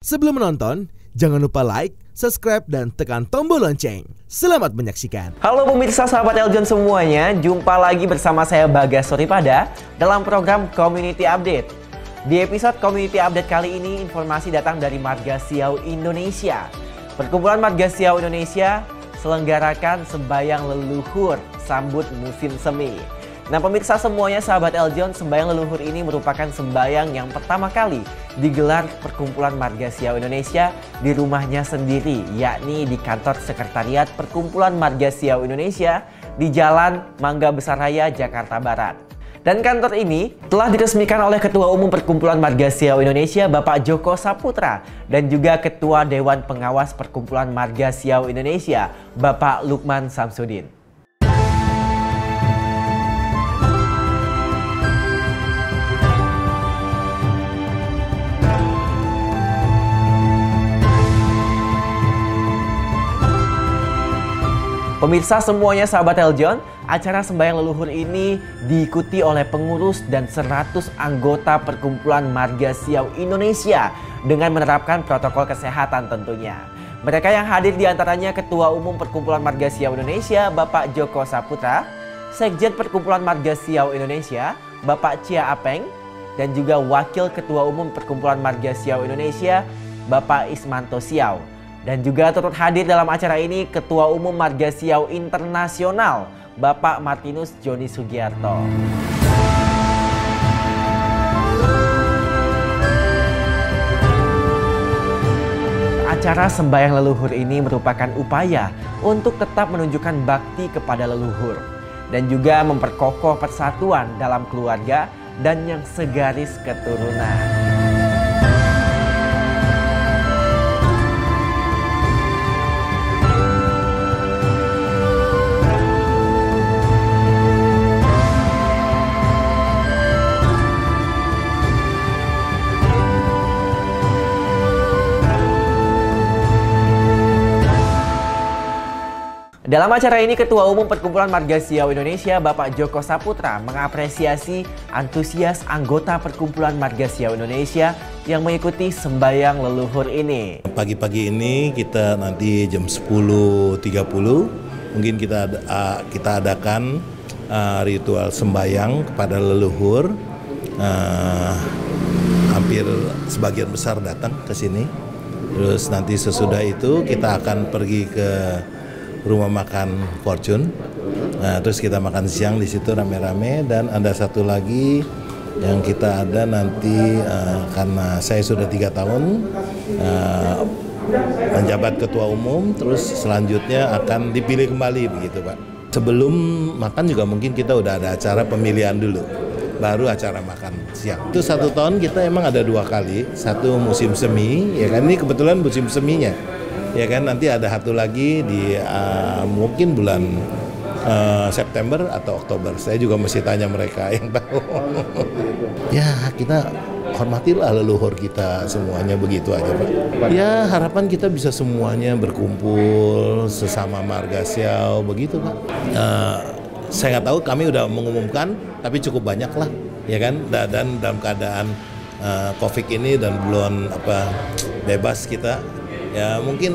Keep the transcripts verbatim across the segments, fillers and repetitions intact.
Sebelum menonton, jangan lupa like, subscribe, dan tekan tombol lonceng. Selamat menyaksikan. Halo pemirsa sahabat Eljon semuanya, jumpa lagi bersama saya Bagas Soripada dalam program Community Update. Di episode Community Update kali ini, informasi datang dari Marga Siau Indonesia. Perkumpulan Marga Siau Indonesia selenggarakan sembayang leluhur sambut musim semi. Nah pemirsa semuanya sahabat Eljon, sembayang leluhur ini merupakan sembayang yang pertama kali digelar Perkumpulan Marga Siau Indonesia di rumahnya sendiri, yakni di kantor sekretariat Perkumpulan Marga Siau Indonesia di Jalan Mangga Besar Raya, Jakarta Barat. Dan kantor ini telah diresmikan oleh Ketua Umum Perkumpulan Marga Siau Indonesia Bapak Joko Saputra dan juga Ketua Dewan Pengawas Perkumpulan Marga Siau Indonesia Bapak Lukman Samsudin. Pemirsa semuanya sahabat Eljon, acara sembayang leluhur ini diikuti oleh pengurus dan seratus anggota Perkumpulan Marga Siau Indonesia dengan menerapkan protokol kesehatan tentunya. Mereka yang hadir diantaranya Ketua Umum Perkumpulan Marga Siau Indonesia Bapak Joko Saputra, Sekjen Perkumpulan Marga Siau Indonesia Bapak Cia Apeng, dan juga Wakil Ketua Umum Perkumpulan Marga Siau Indonesia Bapak Ismanto Siau. Dan juga turut hadir dalam acara ini Ketua Umum Marga Siau Internasional Bapak Martinus Joni Sugiarto. Acara sembayang leluhur ini merupakan upaya untuk tetap menunjukkan bakti kepada leluhur dan juga memperkokoh persatuan dalam keluarga dan yang segaris keturunan. Dalam acara ini, Ketua Umum Perkumpulan Marga Siau Indonesia Bapak Joko Saputra mengapresiasi antusias anggota Perkumpulan Marga Siau Indonesia yang mengikuti sembayang leluhur ini. Pagi-pagi ini kita nanti jam sepuluh tiga puluh mungkin kita uh, kita adakan uh, ritual sembayang kepada leluhur. Uh, hampir sebagian besar datang ke sini. Terus nanti sesudah itu kita akan pergi ke rumah makan Fortune. Nah, terus kita makan siang di situ rame-rame, dan ada satu lagi yang kita ada nanti uh, karena saya sudah tiga tahun uh, menjabat ketua umum, terus selanjutnya akan dipilih kembali begitu Pak. Sebelum makan juga mungkin kita udah ada acara pemilihan dulu, baru acara makan siang. Itu satu tahun kita emang ada dua kali, satu musim semi, ya kan, ini kebetulan musim seminya. Ya kan, nanti ada satu lagi di uh, mungkin bulan uh, September atau Oktober. Saya juga mesti tanya mereka yang tahu. Ya kita hormatilah leluhur kita semuanya, begitu aja Pak. Ya harapan kita bisa semuanya berkumpul sesama Marga Siau begitu Pak. Uh, saya nggak tahu, kami udah mengumumkan, tapi cukup banyak lah, ya kan. Dan dalam keadaan uh, COVID ini dan belum apa bebas kita. Ya mungkin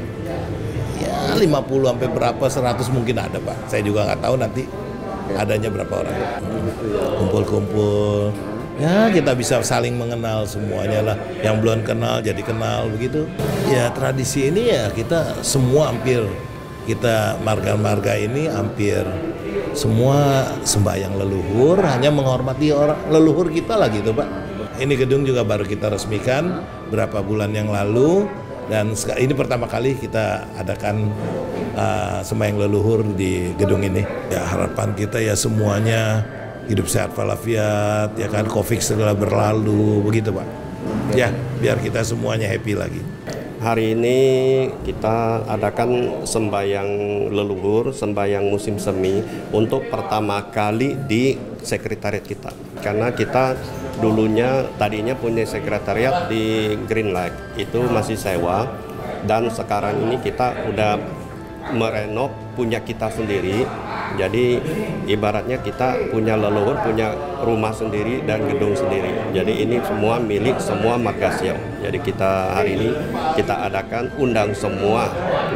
ya lima puluh sampai berapa, seratus mungkin ada Pak. Saya juga nggak tahu nanti adanya berapa orang. Kumpul-kumpul. Ya kita bisa saling mengenal semuanya lah. Yang belum kenal jadi kenal begitu. Ya tradisi ini ya kita semua hampir, kita marga-marga ini hampir semua sembayang leluhur, hanya menghormati orang leluhur kita lah gitu Pak. Ini gedung juga baru kita resmikan berapa bulan yang lalu. Dan ini pertama kali kita adakan uh, sembayang leluhur di gedung ini. Ya harapan kita ya semuanya hidup sehat walafiat, ya kan, COVID segera berlalu, begitu Pak. Ya biar kita semuanya happy lagi. Hari ini kita adakan sembayang leluhur, sembayang musim semi untuk pertama kali di sekretariat kita. Karena kita dulunya tadinya punya sekretariat di Green Lake, itu masih sewa, dan sekarang ini kita udah merenov punya kita sendiri Jadi ibaratnya kita punya leluhur, punya rumah sendiri dan gedung sendiri. Jadi ini semua milik semua Marga Siau. Jadi kita hari ini kita adakan undang semua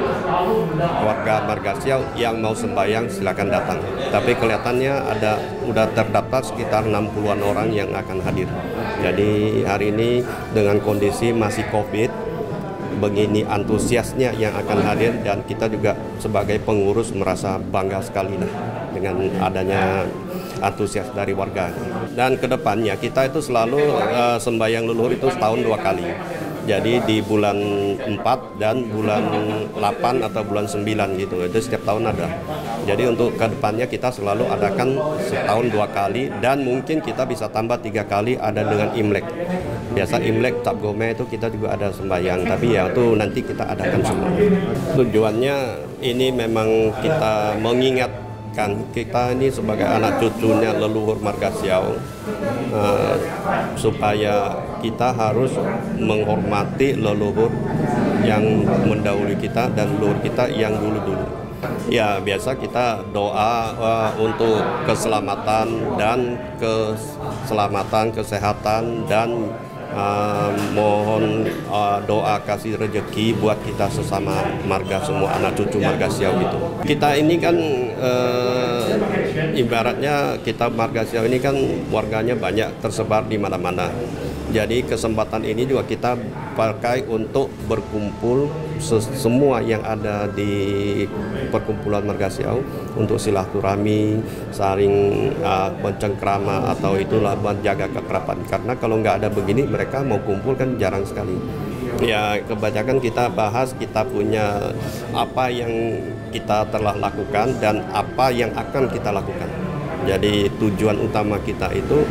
warga Marga Siau yang mau sembahyang silakan datang. Tapi kelihatannya ada udah terdaftar sekitar enam puluhan orang yang akan hadir. Jadi hari ini dengan kondisi masih COVID, begini antusiasnya yang akan hadir, dan kita juga sebagai pengurus merasa bangga sekali lah dengan adanya antusias dari warga. Dan kedepannya kita itu selalu uh, sembahyang leluhur itu setahun dua kali. Jadi di bulan empat dan bulan delapan atau bulan sembilan gitu, itu setiap tahun ada. Jadi untuk kedepannya kita selalu adakan setahun dua kali, dan mungkin kita bisa tambah tiga kali ada dengan Imlek. Biasa Imlek, Cap Gome itu kita juga ada sembahyang, tapi ya itu nanti kita adakan semua. Tujuannya ini memang kita mengingat kita ini sebagai anak cucunya leluhur Marga Siau, uh, supaya kita harus menghormati leluhur yang mendahului kita dan leluhur kita yang dulu-dulu. Ya biasa kita doa uh, untuk keselamatan dan keselamatan, kesehatan, dan Uh, mohon uh, doa kasih rezeki buat kita sesama marga, semua anak cucu Marga Siau gitu. Kita ini kan uh, ibaratnya kita Marga Siau ini kan warganya banyak tersebar di mana-mana. Jadi kesempatan ini juga kita pakai untuk berkumpul semua yang ada di perkumpulan Marga Siau untuk silaturahmi, saling uh, mencengkrama atau itulah menjaga kekerabatan. Karena kalau nggak ada begini mereka mau kumpul kan jarang sekali. Ya kebanyakan kita bahas kita punya apa yang kita telah lakukan dan apa yang akan kita lakukan. Jadi tujuan utama kita itu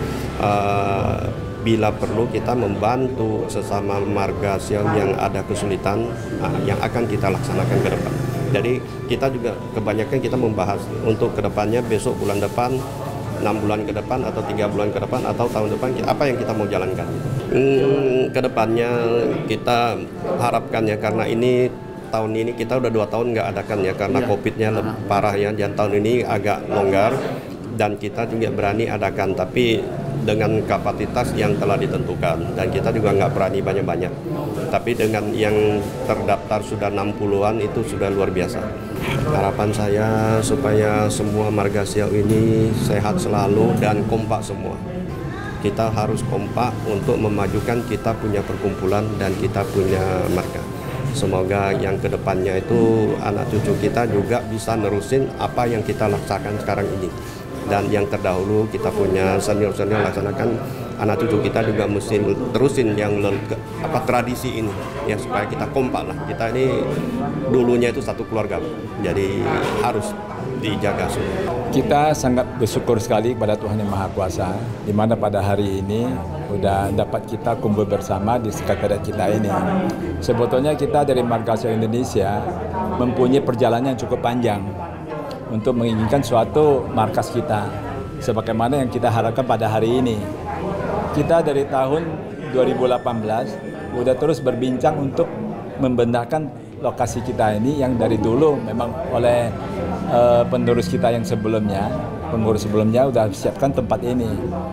uh, bila perlu kita membantu sesama Marga Siau yang ada kesulitan, nah, yang akan kita laksanakan ke depan. Jadi kita juga kebanyakan kita membahas untuk kedepannya, besok bulan depan, enam bulan ke depan atau tiga bulan ke depan atau tahun depan, apa yang kita mau jalankan. Hmm, kedepannya kita harapkan ya, karena ini tahun ini kita udah dua tahun nggak adakan ya karena ya. Covid-nya lebih parah ya, dan tahun ini agak longgar dan kita juga berani adakan, tapi dengan kapasitas yang telah ditentukan, dan kita juga nggak berani banyak-banyak. Tapi dengan yang terdaftar sudah enam puluhan itu sudah luar biasa. Harapan saya supaya semua Marga Siau ini sehat selalu dan kompak semua. Kita harus kompak untuk memajukan kita punya perkumpulan dan kita punya marga. Semoga yang kedepannya itu anak cucu kita juga bisa nerusin apa yang kita laksanakan sekarang ini. Dan yang terdahulu kita punya senior-senior laksanakan, anak cucu kita juga mesti terusin yang apa tradisi ini ya, supaya kita kompak lah. Kita ini dulunya itu satu keluarga, jadi harus dijaga semua. Kita sangat bersyukur sekali kepada Tuhan Yang Maha Kuasa, di mana pada hari ini sudah dapat kita kumpul bersama di sekretariat kita ini. Sebetulnya kita dari Marga Siau Indonesia mempunyai perjalanan yang cukup panjang untuk menginginkan suatu markas kita sebagaimana yang kita harapkan pada hari ini. Kita dari tahun dua ribu delapan belas sudah terus berbincang untuk membenarkan lokasi kita ini yang dari dulu memang oleh uh, penerus kita yang sebelumnya, pengurus sebelumnya sudah siapkan tempat ini.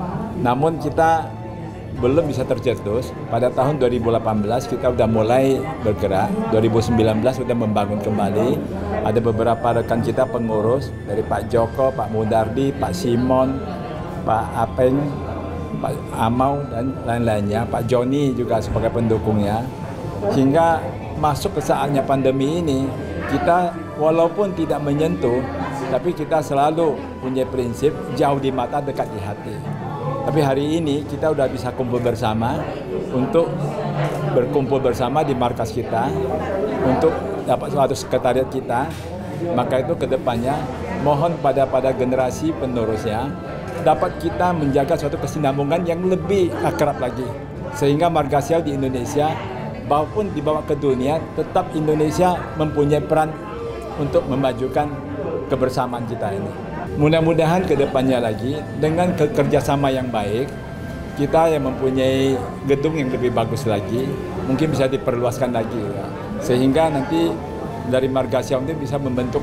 Namun kita belum bisa tercetus. Pada tahun dua ribu delapan belas kita sudah mulai bergerak, dua ribu sembilan belas sudah membangun kembali. Ada beberapa rekan kita pengurus dari Pak Joko, Pak Mudardi, Pak Simon, Pak Apeng, Pak Amau dan lain-lainnya, Pak Joni juga sebagai pendukungnya. Hingga masuk ke saatnya pandemi ini, kita walaupun tidak menyentuh, tapi kita selalu punya prinsip jauh di mata dekat di hati. Tapi hari ini kita udah bisa kumpul bersama untuk berkumpul bersama di markas kita untuk dapat suatu sekretariat kita. Maka itu kedepannya mohon pada pada generasi penerusnya dapat kita menjaga suatu kesinambungan yang lebih akrab lagi, sehingga Marga Siau di Indonesia maupun dibawa ke dunia tetap Indonesia mempunyai peran untuk memajukan kebersamaan kita ini. Mudah-mudahan kedepannya lagi dengan kerjasama yang baik, kita yang mempunyai gedung yang lebih bagus lagi, mungkin bisa diperluaskan lagi ya. Sehingga nanti dari Marga Siau itu bisa membentuk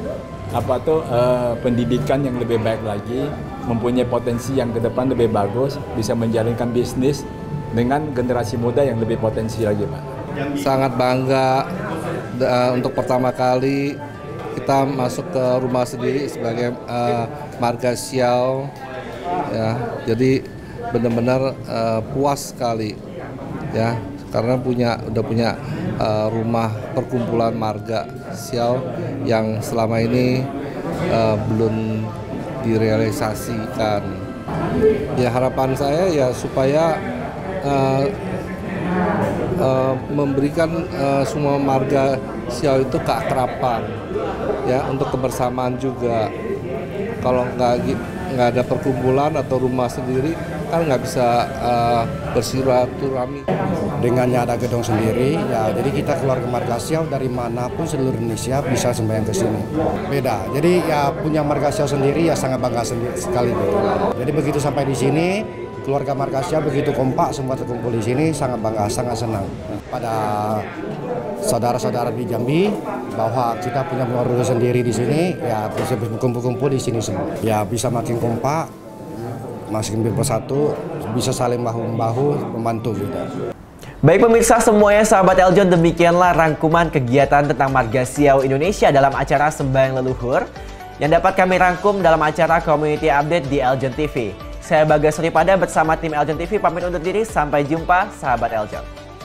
apa tuh uh, pendidikan yang lebih baik lagi, mempunyai potensi yang ke depan lebih bagus, bisa menjalankan bisnis dengan generasi muda yang lebih potensi lagi, Pak. Sangat bangga uh, untuk pertama kali kita masuk ke rumah sendiri sebagai uh, Marga Siau, ya. Jadi benar-benar uh, puas sekali, ya, karena punya udah punya uh, rumah perkumpulan Marga Siau yang selama ini uh, belum direalisasikan. Ya, harapan saya ya supaya uh, uh, memberikan uh, semua Marga Siau itu keakraban, ya, untuk kebersamaan juga. Kalau nggak nggak ada perkumpulan atau rumah sendiri kan nggak bisa uh, bersilaturahmi. Dengannya ada gedung sendiri, ya jadi kita keluarga Marga Siau dari manapun seluruh Indonesia bisa sembahyang ke sini. Beda, jadi ya punya Marga Siau sendiri ya sangat bangga sendiri, sekali. Jadi begitu sampai di sini, keluarga Marga Siau begitu kompak semua terkumpul di sini, sangat bangga, sangat senang. Pada saudara-saudara di Jambi bahwa kita punya keluarga sendiri di sini, ya bisa berkumpul-kumpul di sini semua. Ya bisa makin kompak, makin bersatu, bisa saling bahu-membahu, membantu kita. Baik pemirsa semuanya, sahabat Eljon, demikianlah rangkuman kegiatan tentang Marga Siau Indonesia dalam acara Sembahyang Leluhur yang dapat kami rangkum dalam acara Community Update di Eljon T V. Saya Bagas Suripada bersama tim Eljon T V pamit undur diri, sampai jumpa sahabat Eljon.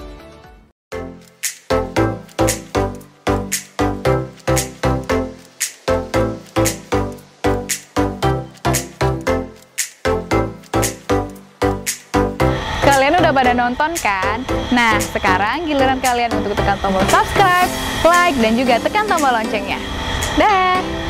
Kalian udah pada nonton kan? Nah, sekarang giliran kalian untuk tekan tombol subscribe, like, dan juga tekan tombol loncengnya. Dah!